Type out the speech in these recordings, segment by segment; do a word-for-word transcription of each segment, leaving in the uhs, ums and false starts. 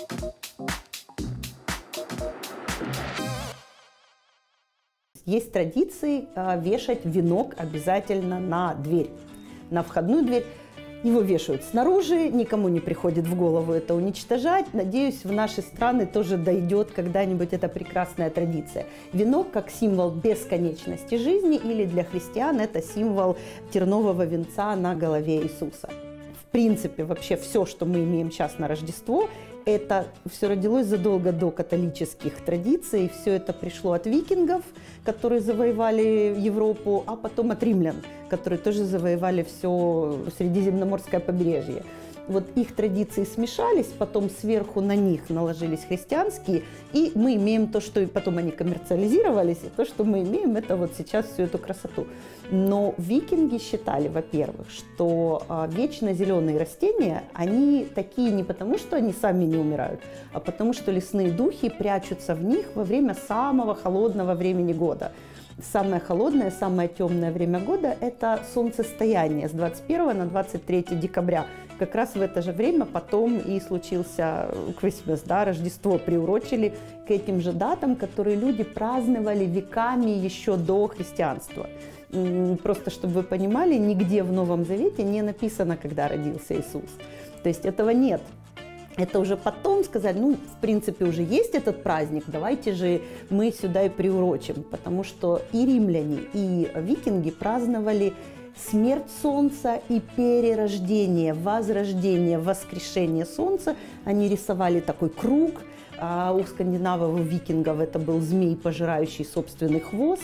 Есть традиции э, вешать венок обязательно на дверь, на входную дверь. Его вешают снаружи, никому не приходит в голову это уничтожать. Надеюсь, в наши страны тоже дойдет когда-нибудь эта прекрасная традиция. Венок как символ бесконечности жизни, или для христиан это символ тернового венца на голове Иисуса. В принципе, вообще все, что мы имеем сейчас на Рождество, это все родилось задолго до католических традиций. Все это пришло от викингов, которые завоевали Европу, а потом от римлян, которые тоже завоевали все Средиземноморское побережье. Вот их традиции смешались, потом сверху на них наложились христианские, и мы имеем то, что и потом они коммерциализировались, и то, что мы имеем, это вот сейчас всю эту красоту. Но викинги считали, во-первых, что а, вечно зеленые растения, они такие не потому, что они сами не умирают, а потому что лесные духи прячутся в них во время самого холодного времени года. Самое холодное, самое темное время года – это солнцестояние с двадцать первого на двадцать третье декабря. Как раз в это же время потом и случился Christmas, да, Рождество, приурочили к этим же датам, которые люди праздновали веками еще до христианства. Просто чтобы вы понимали, нигде в Новом Завете не написано, когда родился Иисус. То есть этого нет. Это уже потом сказали, ну, в принципе, уже есть этот праздник, давайте же мы сюда и приурочим, потому что и римляне, и викинги праздновали смерть Солнца и перерождение, возрождение, воскрешение Солнца. Они рисовали такой круг, а у скандинавов, у викингов это был змей, пожирающий собственный хвост.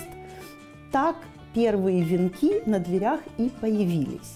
Так первые венки на дверях и появились.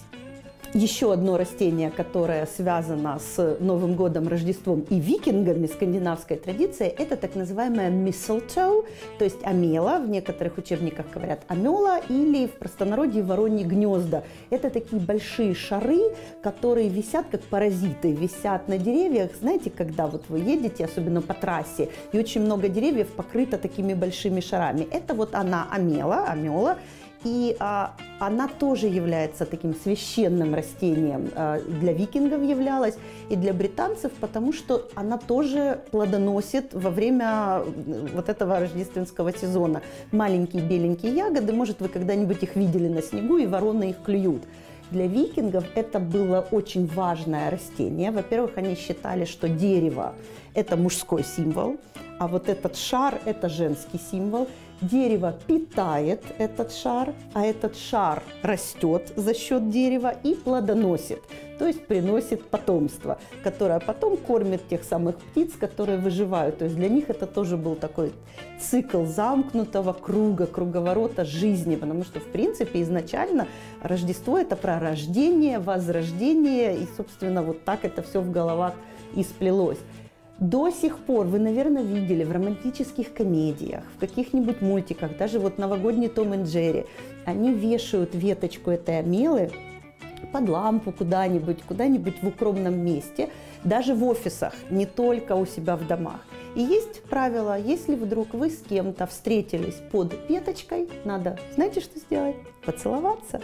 Еще одно растение, которое связано с Новым годом, Рождеством и викингами, скандинавской традицией, это так называемая mistletoe, то есть амела, в некоторых учебниках говорят амела, или в простонародье вороньи гнезда. Это такие большие шары, которые висят как паразиты, висят на деревьях. Знаете, когда вот вы едете, особенно по трассе, и очень много деревьев покрыто такими большими шарами. Это вот она амела, амела. И а, она тоже является таким священным растением, а, для викингов являлась, и для британцев, потому что она тоже плодоносит во время вот этого рождественского сезона. Маленькие беленькие ягоды, может, вы когда-нибудь их видели на снегу, и вороны их клюют. Для викингов это было очень важное растение. Во-первых, они считали, что дерево – это мужской символ, а вот этот шар – это женский символ. Дерево питает этот шар, а этот шар растет за счет дерева и плодоносит, то есть приносит потомство, которое потом кормит тех самых птиц, которые выживают. То есть для них это тоже был такой цикл замкнутого круга, круговорота жизни, потому что, в принципе, изначально Рождество – это про рождение, возрождение, и, собственно, вот так это все в головах и сплелось. До сих пор вы, наверное, видели в романтических комедиях, в каких-нибудь мультиках, даже вот новогодний Том и Джерри, они вешают веточку этой амелы под лампу куда-нибудь, куда-нибудь в укромном месте, даже в офисах, не только у себя в домах. И есть правило, если вдруг вы с кем-то встретились под веточкой, надо, знаете, что сделать? Поцеловаться.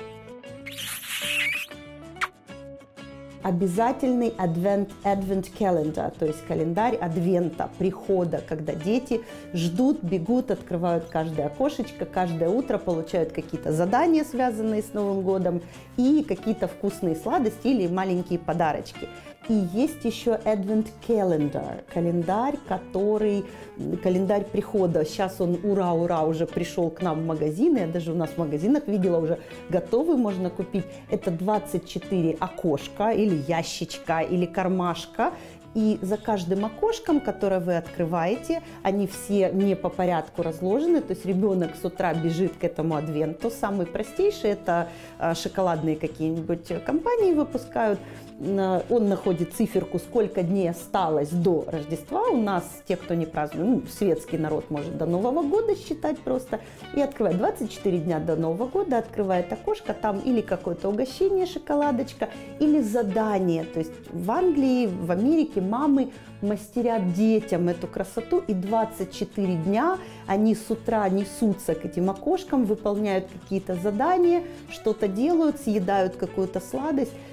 Обязательный Advent, Advent Calendar, то есть календарь Адвента, прихода, когда дети ждут, бегут, открывают каждое окошечко, каждое утро получают какие-то задания, связанные с Новым годом, и какие-то вкусные сладости или маленькие подарочки. И есть еще Advent Calendar, календарь, который, календарь прихода. Сейчас он, ура-ура, уже пришел к нам в магазины. Я даже у нас в магазинах видела, уже готовый можно купить. Это двадцать четыре окошка или ящичка, или кармашка. И за каждым окошком, которое вы открываете, они все не по порядку разложены. То есть ребенок с утра бежит к этому адвенту. Самый простейший – это шоколадные какие-нибудь компании выпускают. Он находит циферку, сколько дней осталось до Рождества. У нас, те, кто не празднует, ну, светский народ может до Нового года считать просто. И открывает двадцать четыре дня до Нового года, открывает окошко, там или какое-то угощение, шоколадочка, или задание. То есть в Англии, в Америке мамы мастерят детям эту красоту, и двадцать четыре дня они с утра несутся к этим окошкам, выполняют какие-то задания, что-то делают, съедают какую-то сладость.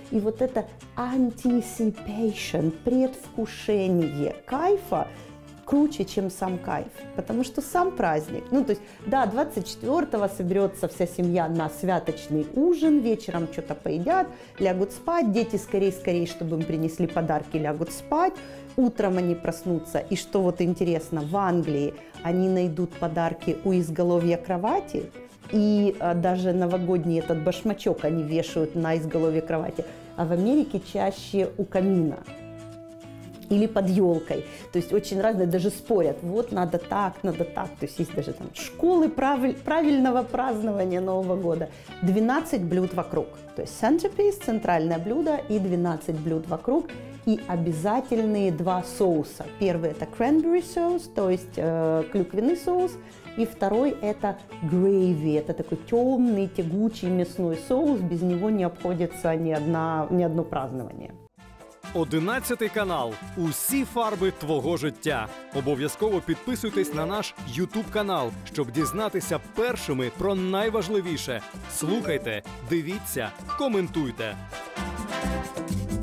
И вот это anticipation, предвкушение кайфа, круче, чем сам кайф, потому что сам праздник, ну то есть, да, двадцать четвёртого соберется вся семья на святочный ужин, вечером что-то поедят, лягут спать, дети скорее-скорее, чтобы им принесли подарки, лягут спать, утром они проснутся, и что вот интересно, в Англии они найдут подарки у изголовья кровати, и а, даже новогодний этот башмачок они вешают на изголовье кровати, а в Америке чаще у камина. Или под елкой. То есть очень разные, даже спорят, вот надо так, надо так. То есть есть даже там школы правиль, правильного празднования Нового года. двенадцать блюд вокруг. То есть centerpiece, центральное блюдо, и двенадцать блюд вокруг. И обязательные два соуса. Первый это cranberry соус, то есть э, клюквенный соус. И второй это gravy. Это такой темный, тягучий мясной соус. Без него не обходится ни, одна, ни одно празднование. Одинадцятий канал. Усі фарби твого життя. Обов'язково підписуйтесь на наш ютуб канал, щоб дізнатися першими про найважливіше. Слухайте, дивіться, коментуйте.